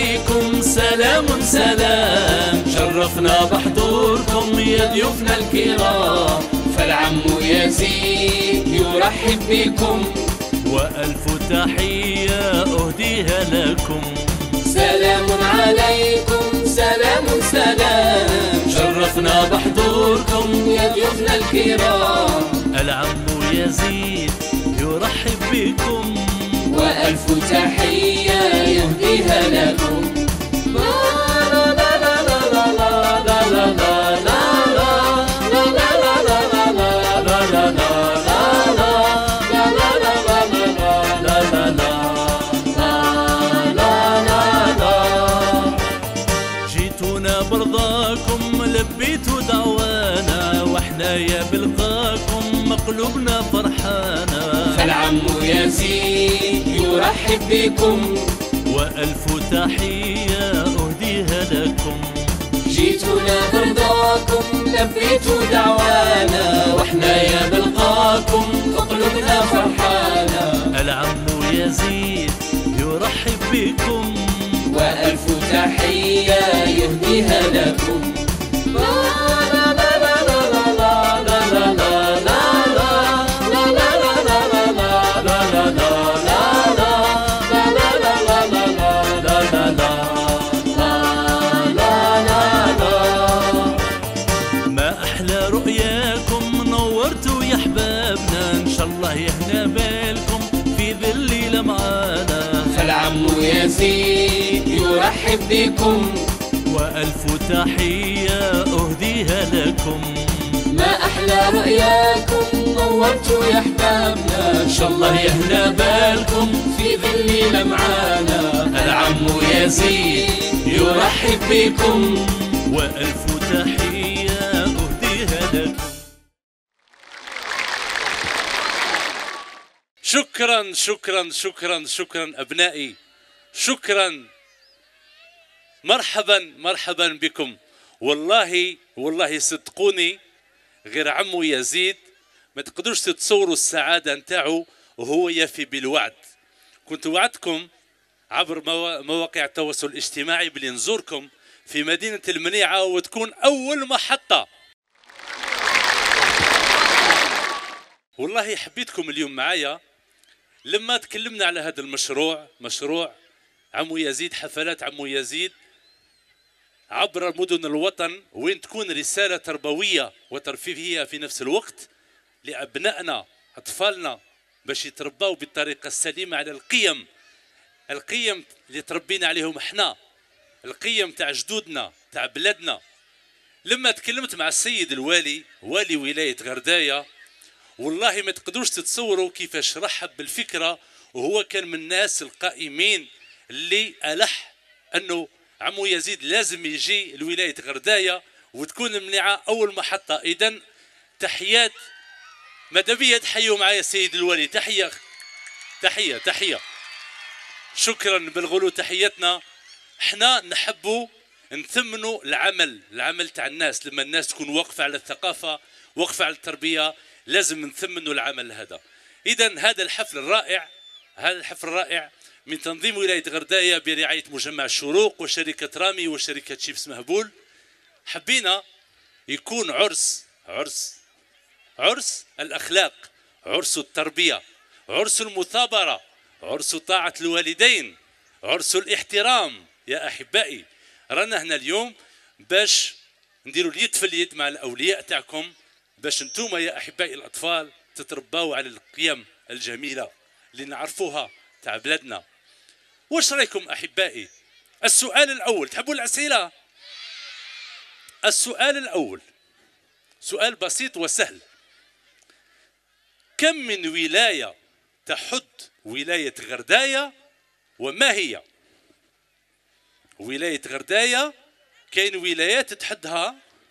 عليكم سلام سلام، شرفنا بحضوركم يا ضيوفنا الكرام، فالعم يزيد يرحب بكم وألف تحية أهديها لكم. سلام عليكم سلام سلام، شرفنا بحضوركم يا ضيوفنا الكرام، العم يزيد يرحب بكم وألف تحية يهديها لكم. جيتونا برضاكم لبيتوا دعوانا، واحنا يا بلقاكم مقلوبنا فرحانا، فالعم يزيد يرحب بكم وألف تحية أهديها لكم. جيتونا برضاكم لبيتوا دعوانا، واحنا يا بلقاكم قلوبنا فرحانا، العم يزيد يرحب بكم وألف تحية يهديها لكم. ما أحلى رؤياكم نورتوا يا حبابنا، إن شاء الله يهنا بالكم في ذي الليلة معانا، فالعم يزيد يرحب بكم وألف تحية أهديها لكم. ما أحلى رؤياكم نورتوا يا أحبابنا، إن شاء الله يهنا بالكم في ذي الليلة معانا، العم يزيد يرحب بكم وألف تحية أهديها لكم. شكرا شكرا شكرا شكرا أبنائي، شكرا، مرحبا مرحبا بكم. والله والله صدقوني غير عمو يزيد ما تقدروش تتصوروا السعادة نتاعو وهو يفي بالوعد. كنت وعدتكم عبر مواقع التواصل الاجتماعي بلي نزوركم في مدينة المنيعة وتكون أول محطة. والله حبيتكم اليوم معايا لما تكلمنا على هذا المشروع، مشروع عمو يزيد، حفلات عمو يزيد عبر مدن الوطن، وين تكون رسالة تربوية وترفيهية في نفس الوقت لأبنائنا أطفالنا باش يتربوا بالطريقة السليمة على القيم اللي تربينا عليهم احنا، القيم تاع جدودنا تاع بلادنا. لما تكلمت مع السيد الوالي، والي ولاية غرداية، والله ما تقدروش تتصوروا كيفاش رحب بالفكرة، وهو كان من الناس القائمين اللي ألح أنه عمو يزيد لازم يجي لولاية غرداية وتكون المنيعة أول محطة. إذن تحيات مدبية، تحيوا معايا السيد الوالي، تحية تحية تحية. شكرا بالغلو تحياتنا. احنا نحبوا نثمنوا العمل تاع الناس، لما الناس تكون واقفة على الثقافة واقفة على التربية لازم نثمنوا العمل هذا. إذن هذا الحفل الرائع من تنظيم ولاية غرداية برعاية مجمع الشروق وشركة رامي وشركة شيبس مهبول، حبينا يكون عرس الأخلاق، عرس التربية، عرس المثابرة، عرس طاعة الوالدين، عرس الاحترام. يا أحبائي رانا هنا اليوم باش نديروا اليد في اليد مع الأولياء تاعكم، باش انتوما يا أحبائي الأطفال تتربوا على القيم الجميلة اللي نعرفوها تاع بلادنا. واش رايكم أحبائي؟ السؤال الأول، تحبوا الأسئلة؟ السؤال الأول سؤال بسيط وسهل. كم من ولاية تحد ولاية غرداية وما هي؟ ولاية غرداية كاين ولايات تحدها،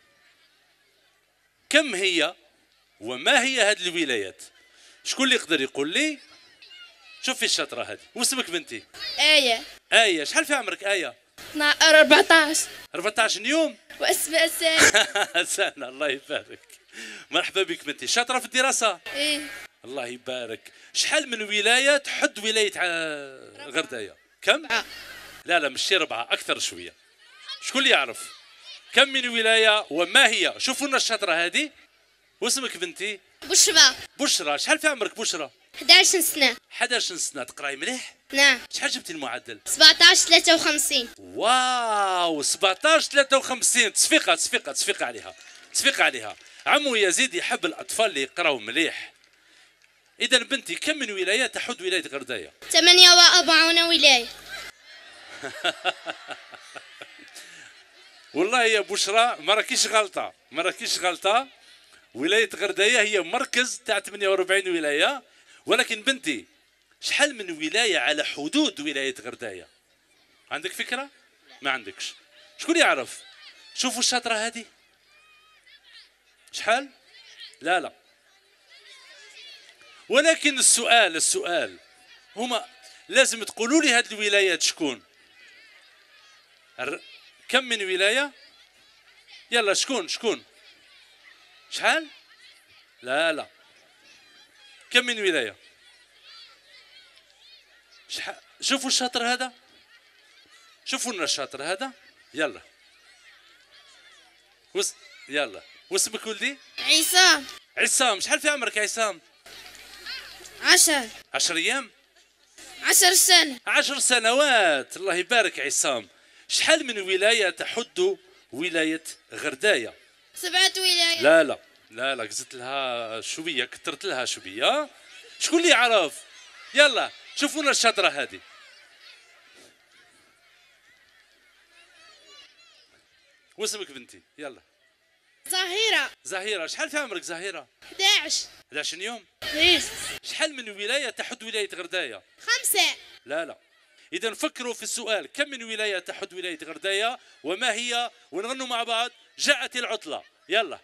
كم هي وما هي هذه الولايات؟ شكون اللي يقدر يقول لي؟ شوفي الشطرة هذه. واسمك بنتي؟ آية. شحال في عمرك آية؟ 14. 14 يوم؟ واسمي سنة. سنة، الله يبارك. مرحبا بك بنتي. شاطرة في الدراسة؟ ايه. الله يبارك. شحال من ولاية تحد ولاية غرداية؟ كم؟ لا لا مش 4 اكثر شويه. شكون اللي يعرف كم من ولايه وما هي؟ شوفوا لنا الشطره هذه. واسمك بنتي؟ بشرى. بشرى. شحال في عمرك بشرى؟ 11 سنة. 11 سنه. تقراي مليح؟ نعم. شحال جبتي المعدل؟ 17 53. واو 17 53. تصفيقه تصفيقه تصفيقه عليها، تصفيقه عليها. عمو يزيد يحب الاطفال اللي يقراو مليح. اذا بنتي كم من ولايه تحد ولايه غردايه؟ 48 ولاية. والله يا بشرى ما راكيش غلطه، ما راكيش غلطه. ولايه غردايه هي مركز تاع 48 ولايه. ولكن بنتي شحال من ولايه على حدود ولايه غردايه؟ عندك فكره؟ ما عندكش. شكون يعرف؟ شوفوا الشطره هذه شحال؟ لا لا. ولكن السؤال هما لازم تقولوا لي هذه الولايات شكون؟ كم من ولايه؟ يلا شكون؟ شحال؟ لا لا. كم من ولايه؟ شوفوا الشاطر هذا، شوفوا لنا الشاطر هذا. يلا يلا. واسمك ولدي؟ عصام. عصام. شحال في عمرك يا عصام؟ 10. 10 ايام؟ 10 سنة. 10 سنوات. الله يبارك عصام. شحال من ولايه تحد ولايه غردايه؟ 7 ولايات. لا لا لا لا زدت لها شويه، كثرت لها شويه. شكون اللي يعرف؟ يلا شوفوا لنا الشطره هذه. واسمك بنتي؟ يلا. زهيرة. زهيرة. شحال في عمرك زهيرة؟ 11. 11 يوم؟ ليش؟ شحال من ولاية تحد ولاية غرداية؟ 5. لا لا. إذا فكروا في السؤال، كم من ولاية تحد ولاية غرداية وما هي؟ ونغنوا مع بعض جاءت العطلة. يلا.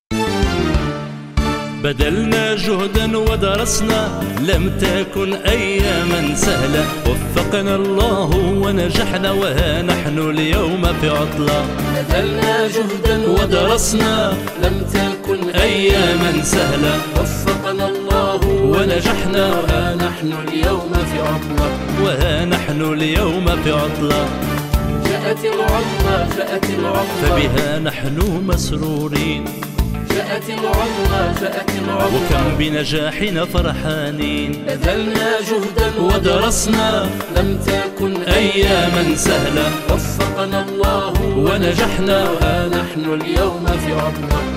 بذلنا جهدا ودرسنا لم تكن أياما سهلة، وفقنا الله ونجحنا وها نحن اليوم في عطلة. بذلنا جهدا ودرسنا لم تكن أياما سهلة، وفقنا الله ونجحنا وها نحن اليوم في عطلة. وها نحن اليوم في عطلة. جاءت العطلة جاءت العطلة فبها نحن مسرورين. جاءت العطلة جاءت العطلة وكم بنجاحنا فرحانين. بذلنا جهدا ودرسنا لم تكن أياما سهلة، وفقنا الله ونجحنا وها نحن اليوم في عطلة.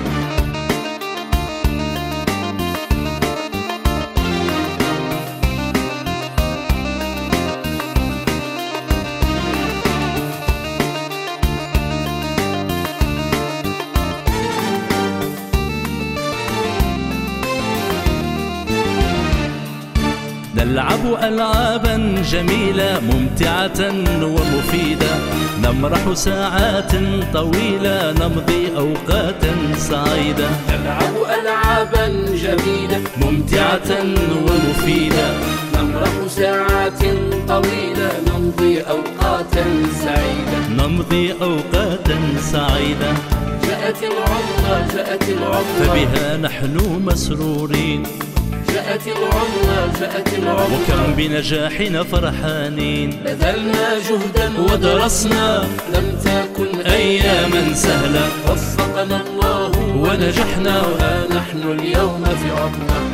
نلعب ألعابا جميلة ممتعة ومفيدة، نمرح ساعات طويلة نمضي أوقاتا سعيدة. نلعب ألعابا جميلة ممتعة ومفيدة، نمرح ساعات طويلة نمضي أوقاتا سعيدة. نمضي أوقاتا سعيدة. جاءت العطلة جاءت العطلة فبها نحن مسرورين. جاءت العطلة جاءت العطلة وكم بنجاحنا فرحانين. بذلنا جهدا ودرسنا لم تكن أياما سهلة، وفقنا الله ونجحنا وها نحن اليوم في عطلة.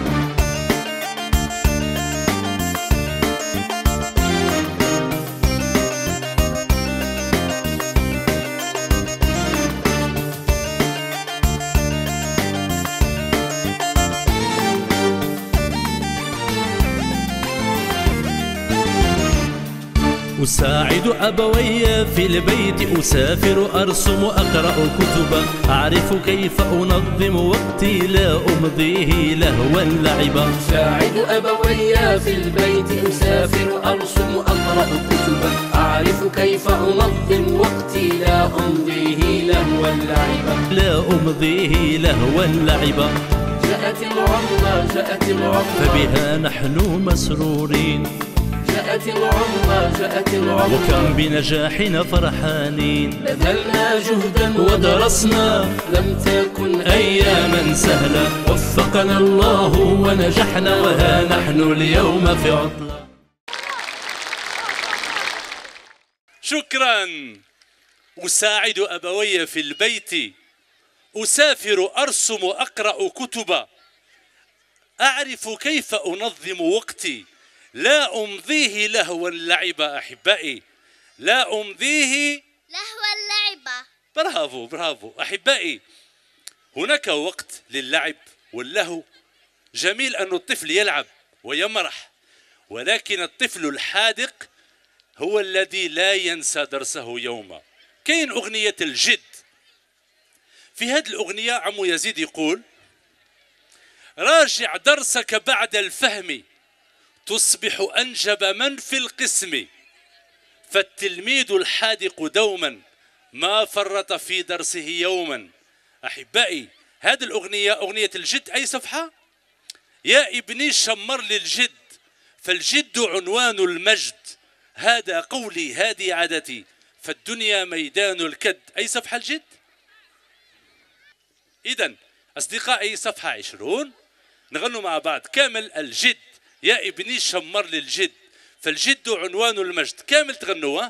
أساعد أبوي في البيت، أسافر أرسم أقرأ كتبا، أعرف كيف أنظم وقتي لا أمضيه لهوا لعبا. أساعد أبوي في البيت، أسافر أرسم أقرأ كتبا، أعرف كيف أنظم وقتي لا أمضيه لهوا لعبا. لا أمضيه لهوا لعبا. جاءت العطلة جاءت العطلة فبها نحن مسرورين. جاءت العطلة جاءت العطلة وكم بنجاحنا فرحانين. بذلنا جهدا ودرسنا لم تكن أياما سهلة، وفقنا الله ونجحنا وها نحن اليوم في عطلة. شكرا. أساعد أبوي في البيت، أسافر أرسم أقرأ كتبا، أعرف كيف أنظم وقتي، لا أمضيه لهوا لعبا. أحبائي، لا أمضيه لهوا لعبا. برافو برافو. أحبائي، هناك وقت للعب واللهو. جميل أن الطفل يلعب ويمرح، ولكن الطفل الحاذق هو الذي لا ينسى درسه يوما. كاين أغنية الجد. في هذه الأغنية عمو يزيد يقول: راجع درسك بعد الفهم، تصبح أنجب من في القسم، فالتلميذ الحاذق دوما ما فرط في درسه يوما. أحبائي، هذه الأغنية أغنية الجد. أي صفحة؟ يا ابني شمر للجد، فالجد عنوان المجد، هذا قولي هذه عادتي، فالدنيا ميدان الكد. أي صفحة الجد؟ إذن أصدقائي، صفحة 20 نغنوا مع بعض كامل الجد. يا ابني شمر للجد، فالجد عنوان المجد. كامل تغنوا.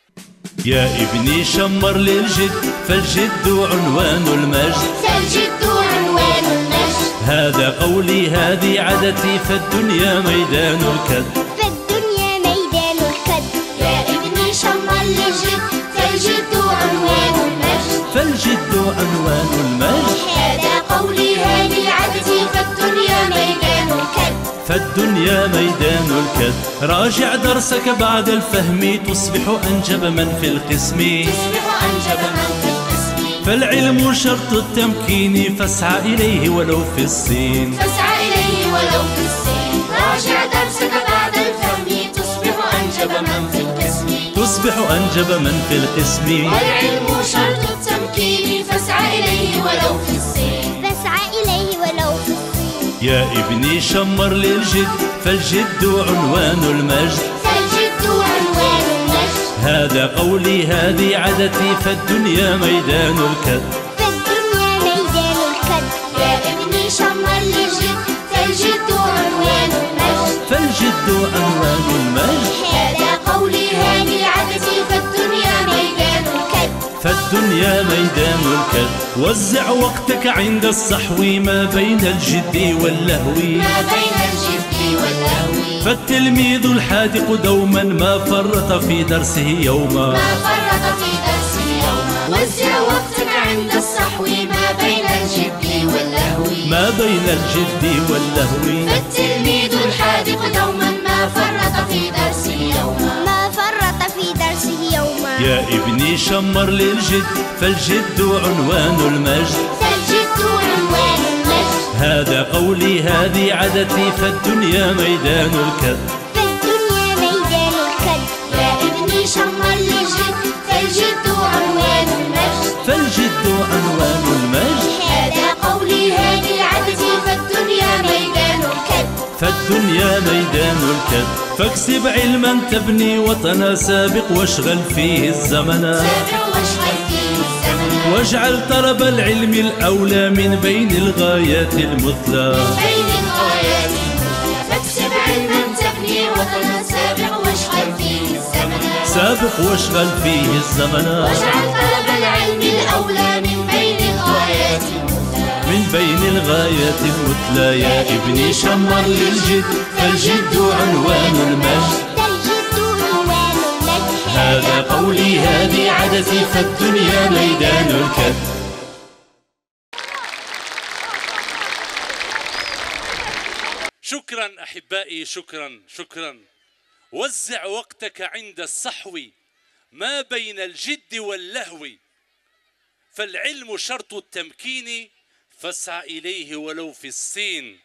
يا ابني شمر للجد، فالجد عنوان المجد، فالجد عنوان المجد، هذا قولي هذه عادتي، فالدنيا ميدان الكد، فالدنيا ميدان الكد. يا ابني شمر للجد، فالجد عنوان المجد، فالجد عنوان المجد، هذا قولي هذه عادتي، فالدنيا ميدان الكد، فالدنيا ميدان الكد. راجع درسك بعد الفهم، تصبح أنجب من في القسم، تصبح أنجب من في القسم، فالعلم شرط التمكين، فاسعى إليه ولو في الصين، فاسعى إليه ولو في الصين. راجع درسك بعد الفهم، تصبح أنجب من في القسم، تصبح أنجب من في القسم، والعلم شرط التمكين، فاسعى إليه ولو في الصين، فاسعى إليه ولو في الصين. يا ابني شمر للجد، فالجد عنوان المجد، فالجد عنوان المجد، هذا قولي هذه عادتي، فالدنيا ميدان الكد، فالدنيا ميدان الكد. يا ابني شمر للجد، فالجد عنوان المجد، فالجد عنوان المجد، هذا قولي هذه عادتي، فالدنيا ميدان الكد، فالدنيا ميدان الكد. وزع وقتك عند الصحو، ما بين الجد واللهو، ما بين الجد واللهو، فالتلميذ الحاذق دوما ما فرط في درسه يوما، ما فرط في درسه يوما. وزع وقتك عند الصحو، ما بين الجد واللهو، ما بين الجد واللهو، فالتلميذ الحاذق دوما ما فرط في درسه يوما، ما فرط في درسه يوما. يا ابني شمر للجد، فالجد عنوان المجد، فالجد عنوان المجد، هذا قولي هذه عادتي، فالدنيا ميدان الكد، فالدنيا ميدان الكد. يا ابني شمر للجد، فالجد عنوان المجد، فالجد عنوان المجد، هذا قولي هذه عادتي، فالدنيا ميدان الكد، فالدنيا ميدان الكد. فاكسب علما تبني وطنا، سابق واشغل فيه الزمن، سابق واشغل فيه الزمن، واجعل طلب العلم الأولى من بين الغايات المثلى، بين الغايات المثلى. فاكسب علما تبني وطنا، سابق واشغل فيه الزمن، سابق واشغل فيه الزمن، واجعل طلب العلم الأولى من بين الغايات المثلى، من بين الغايات المثلى. يا ابني شمر للجد، فالجد عنوان المجد، فالجد عنوان المجد، هذا قولي هذه عادتي، فالدنيا ميدان الكد. شكرا أحبائي، شكرا شكرا. وزع وقتك عند الصحو، ما بين الجد واللهو، فالعلم شرط التمكين، فاسعى إليه ولو في الصين.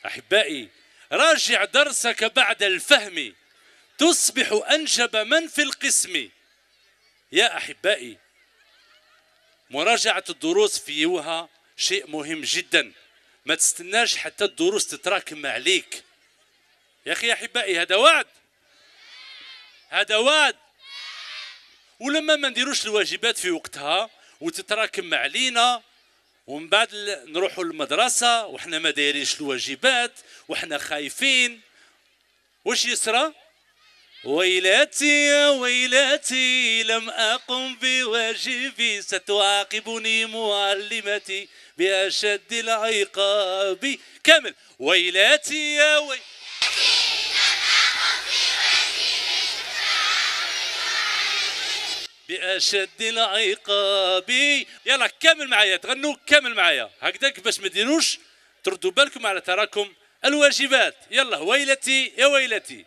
أحبائي راجع درسك بعد الفهم تصبح أنجب من في القسم. يا أحبائي مراجعة الدروس في يوها شيء مهم جدا، ما تستناش حتى الدروس تتراكم عليك يا أخي. يا أحبائي هذا وعد، هذا وعد. ولما ما نديروش الواجبات في وقتها وتتراكم علينا ومن بعد نروحوا للمدرسة وحنا ما دايرينش الواجبات وحنا خايفين، واش يسرى؟ ويلاتي يا ويلاتي لم أقم بواجبي ستعاقبني معلمتي بأشد العقاب. كامل. ويلاتي يا بأشد العقاب. يلا كامل معايا، تغنوا كامل معايا هكذاك باش ما ديروش تردوا بالكم على تراكم الواجبات. يلا ويلتي يا ويلتي.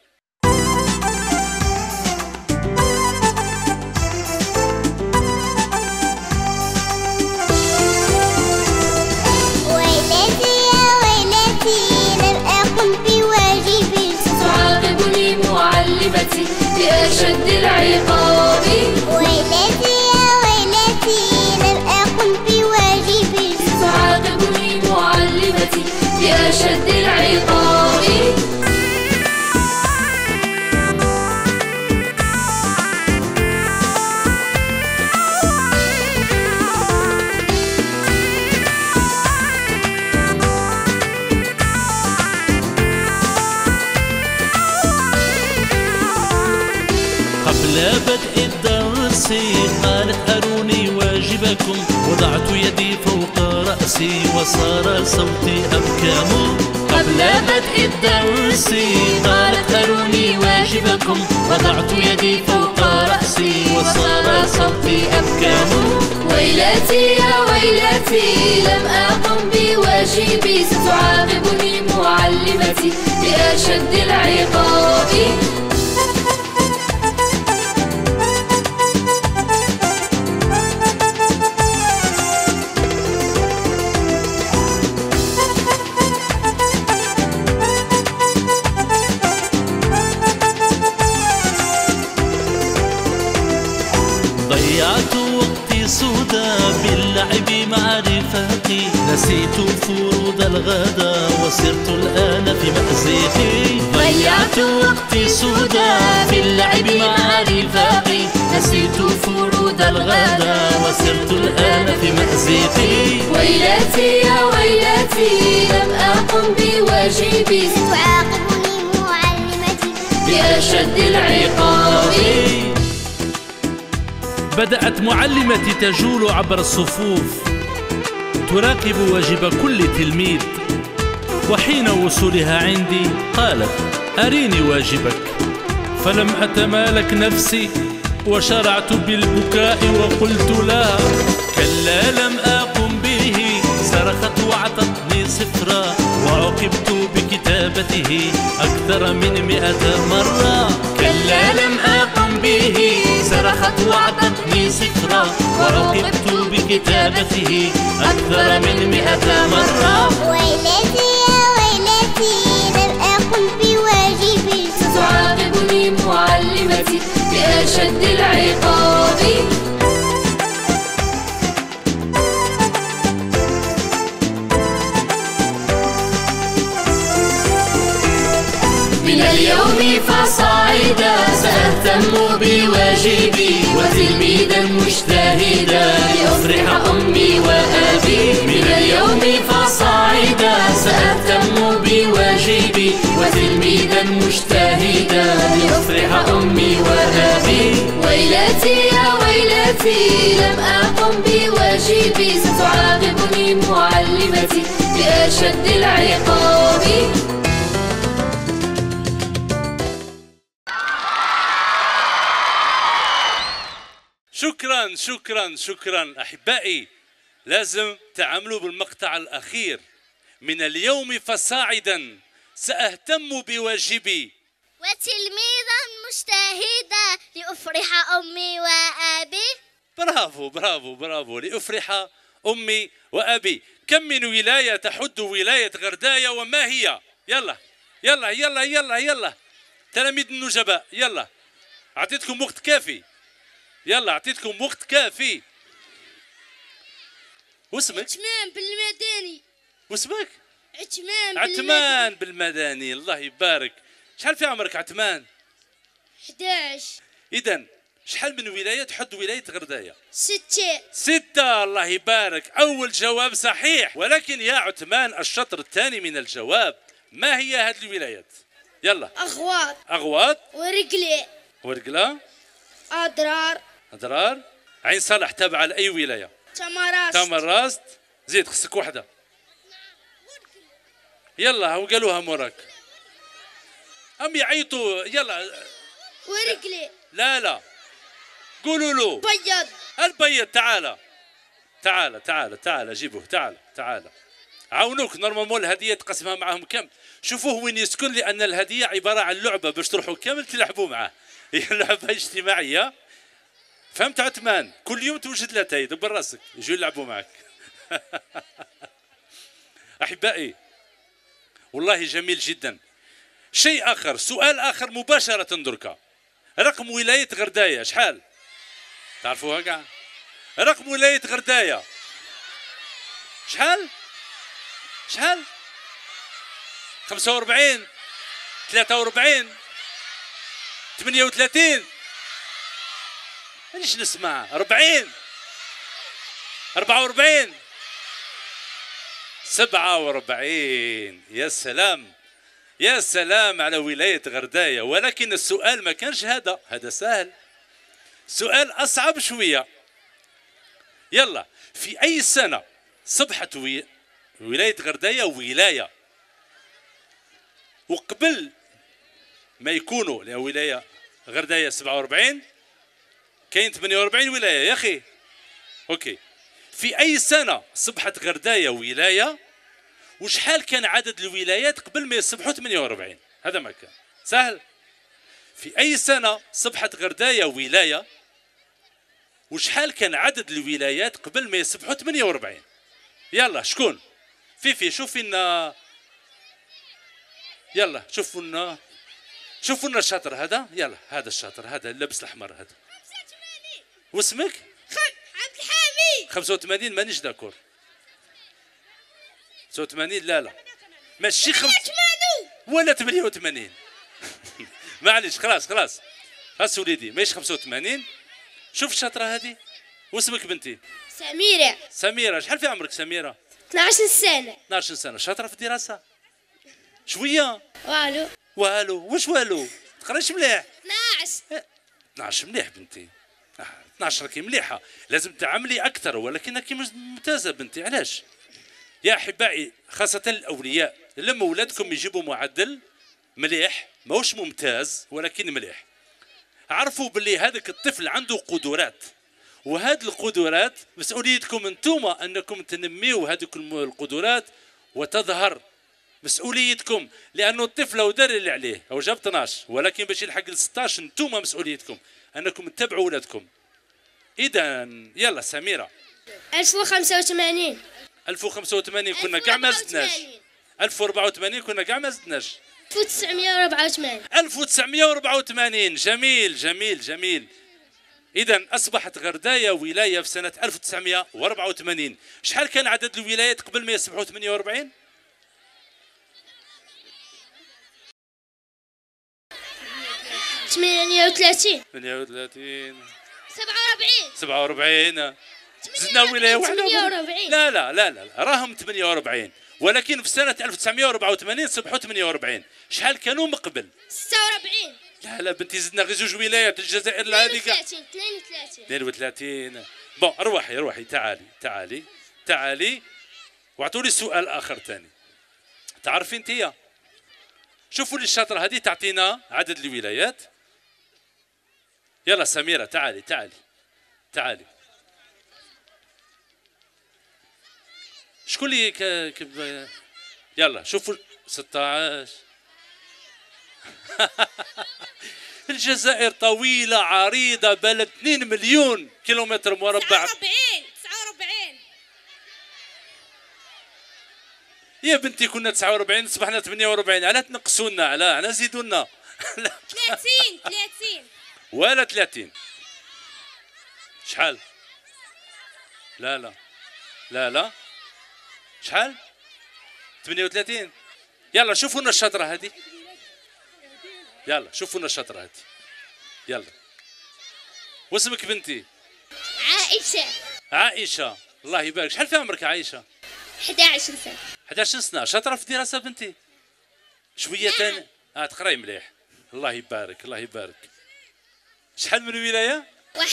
ويلتي يا ويلتي لم أقم بواجبي ستعاقبني معلمتي بأشد العقاب. ويلتي يا ويلتي لم أقم بواجبي ستعاقبني معلمتي بأشد العقاب. قبل بدء الدرس قالت أروني واجبكم، وضعت يدي فوق رأسي وصار صوتي أبكام. قبل بدء الدرس قالت أروني واجبكم، وضعت يدي فوق رأسي وصار صوتي أبكام. ويلتي يا ويلتي لم أقم بواجبي ستعاقبني معلمتي بأشد العقاب. ضيعت وقتي سودا باللعب مع رفاقي، نسيت فروض الغدا وصرت الآن في مأزقي. ضيعت وقتي سودا باللعب مع رفاقي، نسيت فروض الغدا وصرت الآن في مأزقي. ويلتي يا ويلتي لم أقم بواجبي ستعاقبني معلمتي بأشد العقاب. بدأت معلمتي تجول عبر الصفوف تراقب واجب كل تلميذ، وحين وصولها عندي قالت أريني واجبك، فلم أتمالك نفسي وشرعت بالبكاء وقلت لها كلا لم أقم به. صرخت وأعطتني صفرا وعوقبت بكتابته أكثر من 100 مرة. كلا لم أقم به. صرخت وأعطتني صفرا وعوقبت بكتابته أكثر من 100 مرة. ويلتي يا ويلتي لم أقم بواجبي ستعاقبني معلمتي بأشد العقاب. من اليوم فصاعدا سأهتم بواجبي وتلميذا مجتهدا لأفرح أمي وأبي. من اليوم فصاعدا سأهتم بواجبي وتلميذا مجتهدا لأفرح أمي وأبي. ويلتي يا ويلتي لم أقم بواجبي ستعاقبني معلمتي بأشد العقاب. شكرا شكرا شكرا. أحبائي لازم تعاملوا بالمقطع الأخير. من اليوم فصاعدا سأهتم بواجبي وتلميذا مجتهدا لأفرح أمي وأبي. برافو برافو برافو. لأفرح أمي وأبي. كم من ولاية تحد ولاية غرداية وما هي؟ يلا يلا يلا يلا يلا تلاميذ النجباء يلا، اعطيتكم وقت كافي، يلا اعطيتكم وقت كافي. واسمك؟ عثمان بالمدني. واسمك؟ عثمان عثمان بالمدني. الله يبارك. شحال في عمرك عثمان؟ 11. اذا شحال من ولايه تحد ولايه غردايه؟ 6. 6. الله يبارك. اول جواب صحيح، ولكن يا عثمان الشطر الثاني من الجواب، ما هي هذه الولايات؟ يلا. أغواط. أغواط. ورقلة. ورقلة. أضرار. أضرار. عين صالح تابعة لأي ولاية؟ تمراست. تمراست. زيد خصك وحدة. يلا هو قالوها موراك. هم يعيطوا يلا. ورقلة. لا لا قولوا له. بيض. البيض. تعال تعال تعال تعال جيبوه. تعال تعال عاونوك. نورمالمون الهديه تقسمها معاهم كامل. شوفوه وين يسكن، لان الهديه عباره عن لعبه باش تروحوا كامل تلعبوا معاه. هي لعبه اجتماعيه. فهمت عثمان؟ كل يوم توجد ثلاثه دبر راسك يجوا يلعبوا معك. احبائي والله جميل جدا. شيء اخر، سؤال اخر مباشره دركا. رقم ولايه غردايه شحال؟ تعرفوها كاع؟ رقم ولايه غردايه شحال؟ شحال؟ 45 43 38 مانيش نسمع. 40 44 47. يا سلام يا سلام على ولاية غرداية. ولكن السؤال ما كانش هذا سهل، سؤال أصعب شوية. يلا، في أي سنة صبحت ولاية غرداية ولاية؟ وقبل ما يكونوا ولاية غرداية 47 كاين 48 ولاية يا أخي. أوكي، في أي سنة صبحت غرداية ولاية؟ وشحال كان عدد الولايات قبل ما يصبحوا 48؟ هذا ما كان سهل. في أي سنة صبحت غرداية ولاية؟ وشحال كان عدد الولايات قبل ما يصبحوا 48؟ يلا شكون؟ فيفي شوفي لنا. يلا شوفوا لنا الشاطر هذا. يلا هذا الشاطر هذا اللبس الاحمر هذا. 85. واسمك؟ عبد الحميد. 85 مانيش داكور. 86 لا ماشي ولا 88. معليش خلاص وليدي ماشي 85. شوف الشاطره هذه. واسمك بنتي؟ سميرة. شحال في عمرك سميرة؟ 12 سنة. 12 سنة. شاطرة في الدراسة؟ شوية؟ والو. واش والو؟ تقراش مليح؟ 12. 12 مليح بنتي. 12 راكي مليحة، لازم تعملي أكثر، ولكنك ممتازة بنتي. علاش؟ يا أحبائي خاصة الأولياء، لما ولادكم يجيبوا معدل مليح ماهوش ممتاز ولكن مليح، عرفوا باللي هذاك الطفل عنده قدرات، وهذه القدرات مسؤوليتكم انتوما انكم تنميوا هذه القدرات وتظهر. مسؤوليتكم، لانه الطفل لو دار اللي عليه او جاب 12 ولكن باش يلحق ل 16 انتوما مسؤوليتكم انكم تتبعوا ولادكم. اذا يلا سميرة. 1085. 1085 كنا كاع ما زدناش. 1084 كنا كاع ما زدناش. 1984. 1984. جميل. إذا أصبحت غرداية ولاية في سنة 1984. شحال كان عدد الولايات قبل ما يصبحوا 48؟ 38. 47. زدنا ولاية واحدة. 48. لا راهم 48، ولكن في سنة 1984 صبحوا 48. شحال كانوا من قبل؟ 46. لا بنتي زدنا غير جوج ولايات. الجزائر هذيك 32. بون روحي تعالي واعطوا لي سؤال اخر ثاني. تعرفي انتيا؟ شوفوا لي الشاطره هذه تعطينا عدد الولايات. يلا سميرة تعالي. شكون اللي يلا شوفوا 16. الجزائر طويلة عريضة بلد 2 مليون كيلومتر مربع. 49. يا بنتي كنا 49 صبحنا 48 علاه تنقصوا لنا علاه زيدوا لنا 30 ولا 30 شحال لا شحال 38 يلا شوفوا لنا الشطره هذه يلا شوفوا لنا الشطره هذه يلا واسمك بنتي عائشه الله يبارك شحال في عمرك عائشه 11 سنة 11 سنه شاطره في الدراسه بنتي شويه ثاني تقراي مليح الله يبارك شحال من ولايه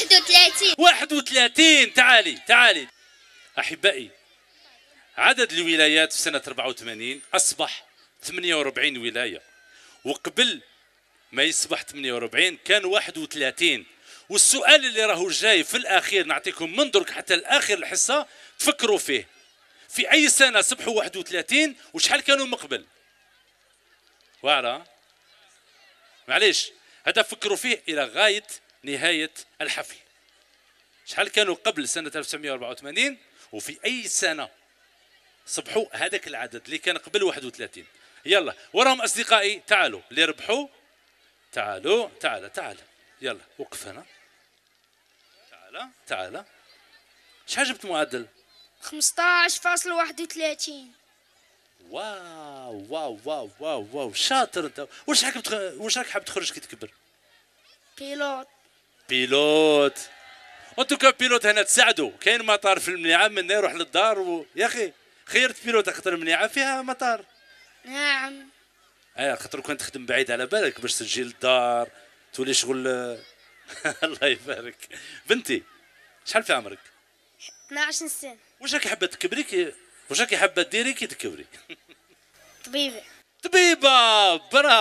31 تعالي احبائي عدد الولايات في سنه 84 اصبح 48 ولايه وقبل ما يصبح 48 كان 31 والسؤال اللي راهو جاي في الاخير نعطيكم من درك حتى الاخر الحصه تفكروا فيه في اي سنه صبحوا 31 وشحال كانوا من قبل واعره معليش هذا فكروا فيه الى غايه نهايه الحفل شحال كانوا قبل سنه 1984 وفي اي سنه صبحوا هذاك العدد اللي كان قبل 31 يلا وراهم اصدقائي تعالوا اللي ربحوا تعال يلا وقف هنا تعال شحال جبت معدل 15.31 واو شاطر انت واش راك حاب تخرج كي تكبر بيلوت انتو بيلوت هنا تساعدوا كاين مطار في المنيعه من يروح للدار يا اخي خيرت بيلوت خاطر المنيعه فيها مطار نعم خاطر كنت تخدم بعيد على بالك باش تجي للدار تولي شغل الله يبارك بنتي شحال في عمرك 12 سنة واش راكي حابه تكبري واش راكي حابه ديري كي تكبري طبيبه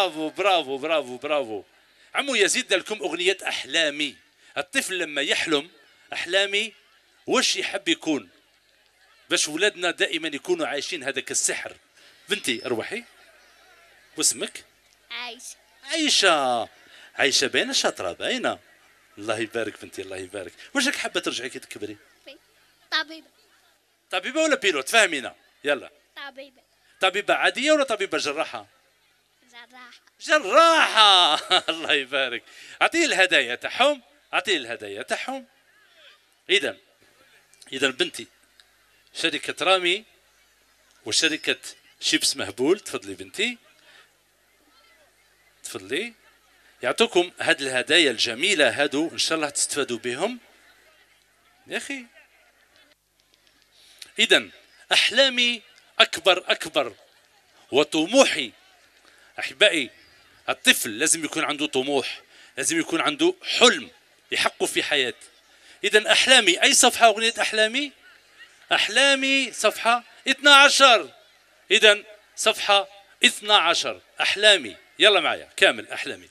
برافو عمو يزيد دار لكم اغنيه احلامي الطفل لما يحلم احلامي واش يحب يكون باش ولادنا دائما يكونوا عايشين هذاك السحر بنتي اروحي واسمك عايشه باينه شاطره باينه الله يبارك بنتي الله يبارك واش راك حابه ترجعي كي تكبري طبيبه ولا بيلوت فهمينا يلا طبيبه عاديه ولا طبيبه جراحه جراحه الله يبارك اعطيه الهدايا تاعهم اذا بنتي شركه رامي وشركه شيبس مهبول تفضلي بنتي تفضلي يعطوكم هاد الهدايا الجميله هادو ان شاء الله تستفادوا بهم يا اخي اذا احلامي اكبر وطموحي احبائي الطفل لازم يكون عنده طموح لازم يكون عنده حلم يحققه في حياته اذا احلامي اي صفحه اغنيه احلامي صفحه 12 اذا صفحه 12 احلامي يلا معايا كامل احلامي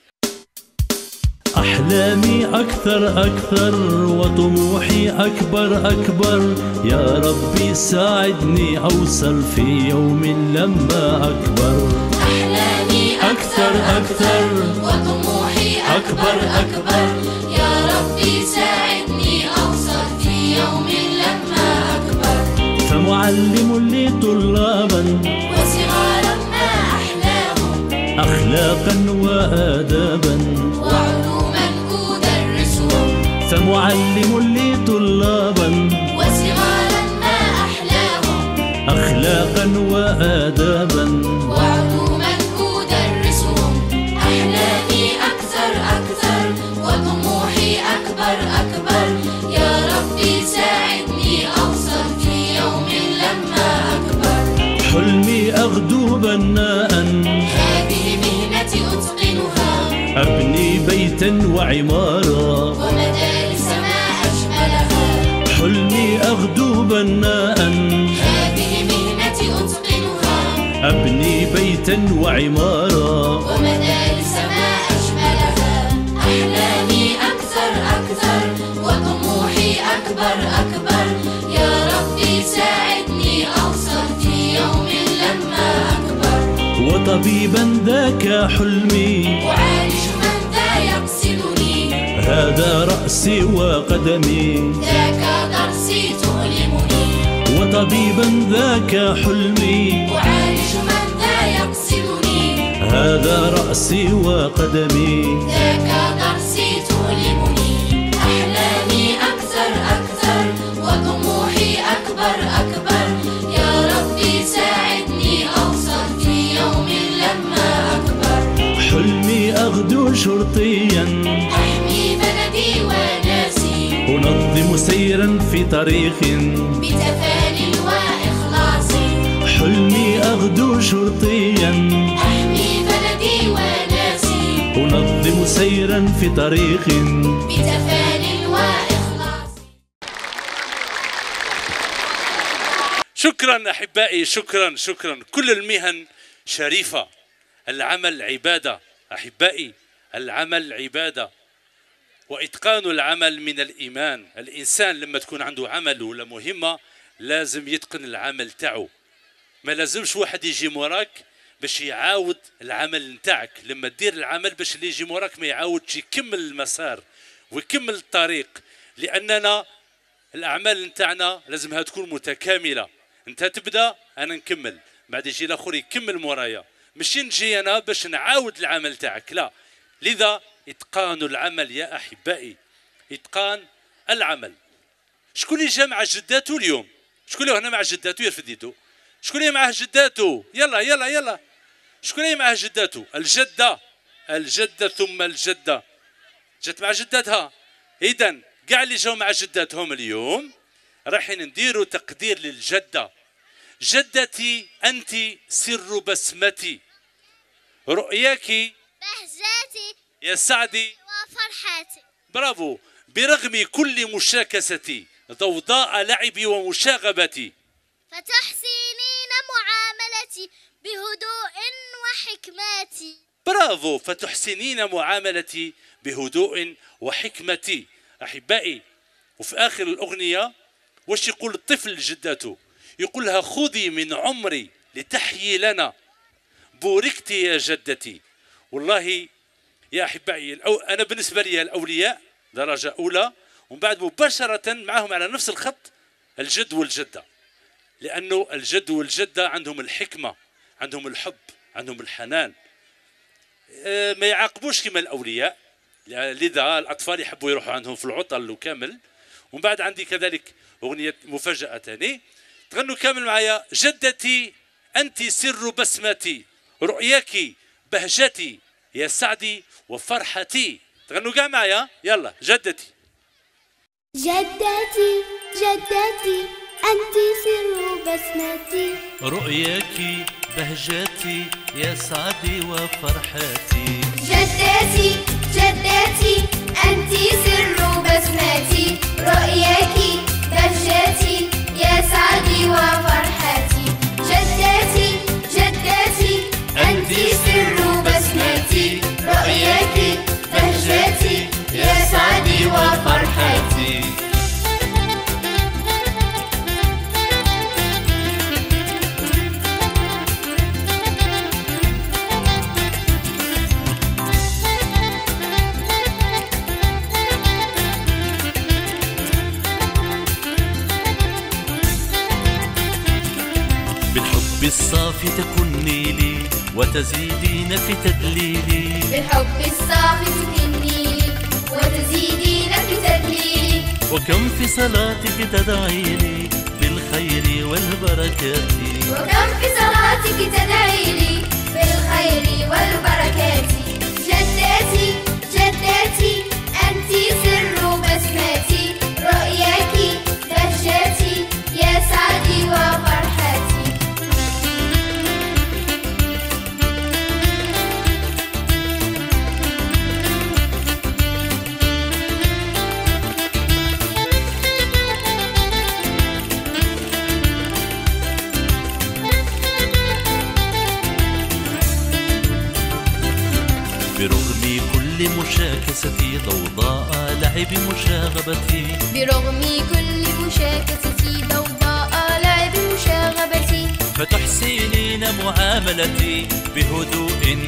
أكثر وطموحي أكبر يا ربي ساعدني أوصل في يوم لما أكبر أحلامي أكثر وطموحي أكبر يا ربي ساعدني أوصل في يوم لما أكبر فمعلم لي طلابا وصغارا ما أحلاهم أخلاقا وآدابا وعلوما أدرسهم فمعلم لي طلابا وصغارا ما أحلاهم أخلاقا وآدابا وعلوما أدرسهم أحلامي أكثر وطموحي أكبر يا ربي ساعدني أوصل في يوم لما أكبر حلمي أغدو بناء هذه مهنتي أتقنها أبني بيتا وعمارا ومدارس ما أجملها حلمي أغدو بناء هذه مهنتي أتقنها أبني بيتا وعمارا ومدارس ما أجملها أحلامي أكثر وطموحي أكبر يا ربي ساعدني أوصل في يوم لما أكبر وطبيبا ذاك حلمي أعالج من ذا يقصدني هذا رأسي وقدمي ذاك درسي تؤلمني طبيبا ذاك حلمي، أعالج من ذا يقصدني، هذا رأسي وقدمي، ذاك ضرسي تؤلمني، أحلامي أكثر أكثر وطموحي أكبر أكبر، يا ربي ساعدني أوصل في يوم لما أكبر. حلمي أغدو شرطيا، أحمي بلدي وناسي، أنظم سيرا في طريق بتفاني وإخلاص، حلمي أغدو شرطيا، أحمي بلدي وناسي، أنظم سيرا في طريق بتفاني وإخلاص. شكرا أحبائي، شكرا شكرا. كل المهن شريفة، العمل عبادة أحبائي، العمل عبادة، وإتقان العمل من الإيمان. الإنسان لما تكون عنده عمل ولا مهمة لازم يتقن العمل تاعو، ما لازمش واحد يجي موراك باش يعاود العمل نتاعك. لما تدير العمل باش اللي يجي موراك ما يعاودش يكمل المسار ويكمل الطريق، لأننا الأعمال نتاعنا لازمها تكون متكاملة. أنت تبدأ أنا نكمل، بعد يجي الآخر يكمل مورايا، مش نجي أنا باش نعاود العمل تاعك، لا. لذا إتقان العمل يا أحبائي، إتقان العمل. شكون اللي جا مع جداته اليوم؟ شكون اللي هنا مع جداته يرفد يدو؟ شكون اللي معاه جداته؟ يلا يلا يلا. شكون اللي معاه جداته؟ الجدة، الجدة ثم الجدة جات مع جداتها. إذن كاع اللي جاو مع جداتهم اليوم رايحين نديروا تقدير للجدة. جدتي أنت سر بسمتي، رؤياك بهجتي يا سعدي وفرحتي. برافو. برغم كل مشاكستي ضوضاء لعبي ومشاغبتي، فتحسينين معاملتي بهدوء وحكمتي. برافو. فتحسنين معاملتي بهدوء وحكمتي أحبائي. وفي آخر الأغنية واش يقول الطفل لجدته؟ يقول لها خذي من عمري لتحيي لنا، بوركت يا جدتي. والله يا أحبائي أنا بالنسبة لي الأولياء درجة أولى، ومن بعد مباشرة معهم على نفس الخط الجد والجدة، لأنه الجد والجدة عندهم الحكمة، عندهم الحب، عندهم الحنان، ما يعاقبوش كما الأولياء. لذا الأطفال يحبوا يروحوا عندهم في العطل وكامل. ومن بعد عندي كذلك أغنية مفاجأة تاني، تغنوا كامل معايا. جدتي أنت سر بسمتي، رؤياك بهجتي يا سعدي وفرحتي. تغنوا كاع معايا يلا. جدتي جدتي جدتي أنت سر بسمتي، رؤياك بهجتي يا سعدي وفرحتي. جدتي جدتي أنت سر بسمتي، رؤياك بهجتي يا سعدي وفرحتي. جدتي جدتي أنت سر بسمتي، رؤياك بهجتي يا سعدي وفرحتي. بالحب الصافي تكني لي وتزيدين في تدليلي، بالحب الصافي تكني لي وتزيدين في تدليلي، وكم في صلاتك تدعي لي بالخير والبركات، وكم في صلاتك تدعي لي بالخير والبركات. جدتي جدتي أنت سر بسمتي، رؤياك بهجتي يا سعدي وفرحتي. برغم كل مشاكستي ضوضاء لعب مشاغبتي، برغم كل مشاكستي ضوضاء لعب مشاغبتي، فتحسنين معاملتي بهدوء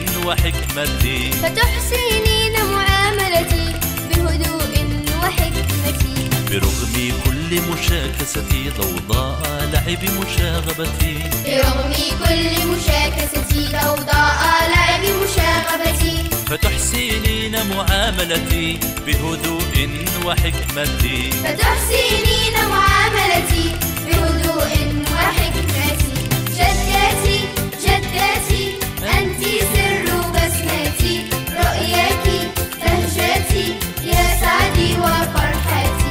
وحكمتي، فتحسنين معاملتي بهدوء وحكمتي. برغم كل مشاكستي ضوضاء لعب مشاغبتي، برغم كل مشاكستي ضوضاء لعب مشاغبتي، فتحسنين معاملتي بهدوء وحكمتي، فتحسنين معاملتي بهدوء وحكمتي. جدتي جدتي أنت سر بسمتي، رؤياك بهجتي يا سعدي وفرحتي.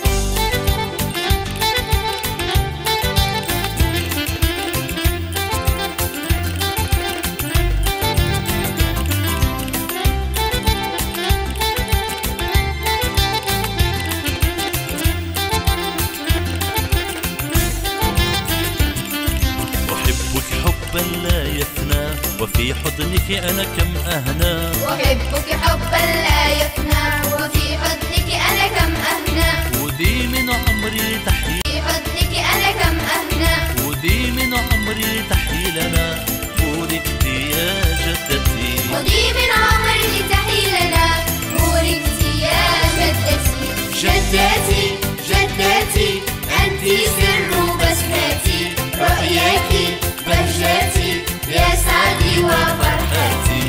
لا يفنى وفي حضنك أنا كم أهنى، أحبك حبا لا يفنى وفي حضنك أنا كم أهنى، ودي من عمري تحيي، في حضنك أنا كم أهنى، ودي من عمري تحيي لنا بوركت يا جدتي، ودي من عمري تحيي لنا بوركت يا جدتي. جدتي جدتي أنت سر بسمتي، رؤياك بهجتي يا سعدي وفرحتي.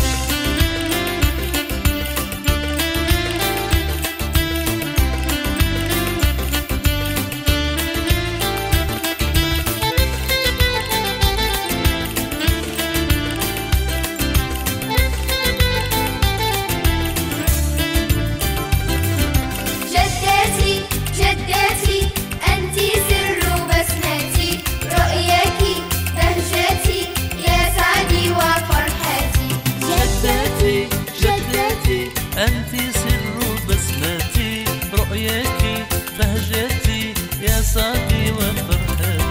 جدتي جدتي أنت سر بسمتي، رؤياك بهجتي يا سعدي وفرحتي. جدتي جدتي أنت سر بسمتي، رؤياك بهجتي يا سعدي وفرحتي.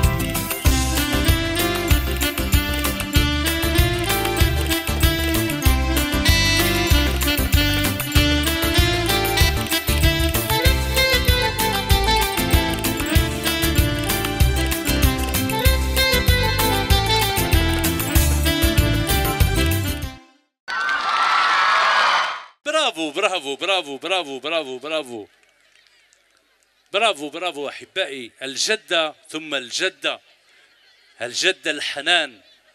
برافو برافو برافو برافو برافو برافو برافو برافو أحبائي. الجدة ثم الجدة، الجدة الحنان.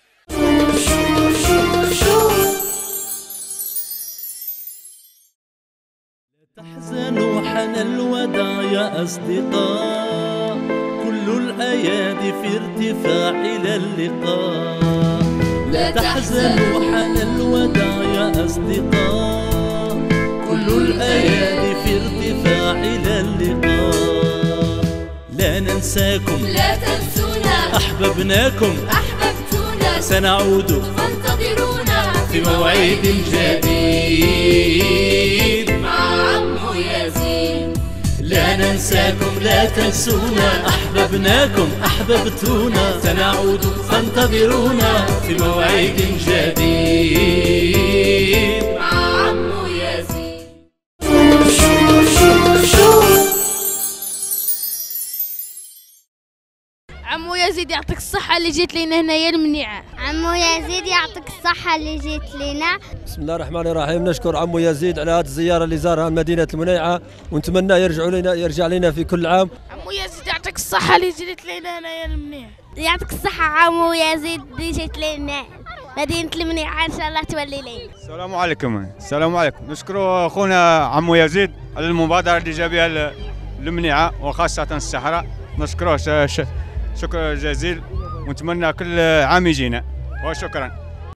لا تحزنوا حان الوداع يا أصدقاء، كل الأيادي في ارتفاع إلى اللقاء. لا تحزنوا حان الوداع يا أصدقاء، كل الأيادي في ارتفاع إلى اللقاء. لا ننساكم لا تنسونا، أحببناكم أحببتونا، سنعود فانتظرونا في موعد جديد مع عمو يزيد. لا ننساكم لا تنسونا، أحببناكم أحببتونا، سنعود فانتظرونا في موعد جديد مع عمو يزيد. عمو يزيد يعطيك الصحة اللي جيت لنا هنايا المنيعة. عمو يزيد يعطيك الصحة اللي جيت لنا. بسم الله الرحمن الرحيم. نشكر عمو يزيد على هذه الزيارة اللي زارها مدينة المنيعة، ونتمنى يرجع لنا في كل عام. عمو يزيد يعطيك الصحة اللي جيت لنا هنايا المنيعة. يعطيك الصحة عمو يزيد اللي جيت لنا مدينة المنيعة، إن شاء الله تولي لي. السلام عليكم. السلام عليكم. نشكر أخونا عمو يزيد على المبادرة اللي جا بها المنيعة وخاصة الصحراء. نشكره شكر جزيل، ونتمنى كل عام يجينا، وشكرا.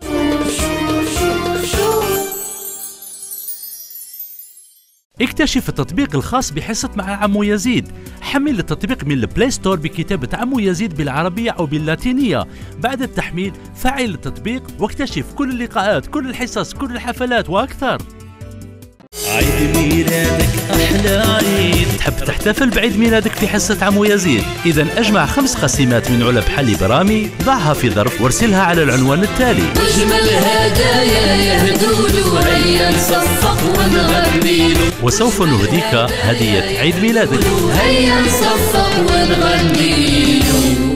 اكتشف التطبيق الخاص بحصة مع عمو يزيد. حمل التطبيق من البلاي ستور بكتابة عمو يزيد بالعربية أو باللاتينية. بعد التحميل فعل التطبيق واكتشف كل اللقاءات، كل الحصص، كل الحفلات وأكثر. عيد ميلادك أحلى عيد. تحب تحتفل بعيد ميلادك في حصة عمو يزيد؟ إذا أجمع 5 قسيمات من علب حلي برامي، ضعها في ظرف وارسلها على العنوان التالي. واجمل هدايا يهدولو، هيا نصفق ونغنيلو، وسوف نهديك هدية عيد ميلادك. هيا نصفق ونغنيلو.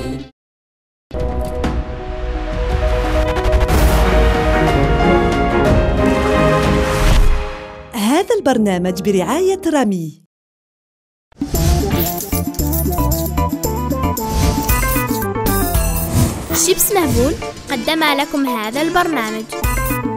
هذا البرنامج برعاية رامي. شيبس مهبول قدم لكم هذا البرنامج.